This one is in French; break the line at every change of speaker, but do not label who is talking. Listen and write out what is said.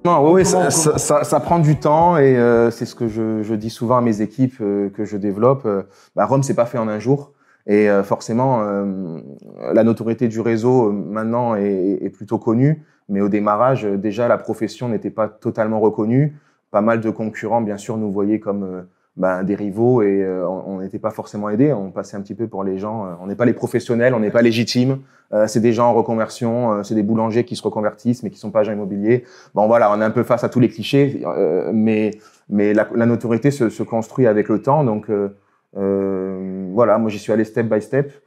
Non, oui, ça prend du temps et c'est ce que je dis souvent à mes équipes que je développe. Rome, c'est pas fait en un jour et forcément, la notoriété du réseau maintenant est plutôt connue, mais au démarrage, déjà, la profession n'était pas totalement reconnue. Pas mal de concurrents, bien sûr, nous voyaient comme des rivaux et on n'était pas forcément aidés. On passait un petit peu pour les gens. On n'est pas les professionnels, on n'est pas légitimes. C'est des gens en reconversion, c'est des boulangers qui se reconvertissent mais qui sont pas agents immobiliers. Bon voilà, on est un peu face à tous les clichés, mais la notoriété se construit avec le temps. Donc voilà, moi j'y suis allé step by step.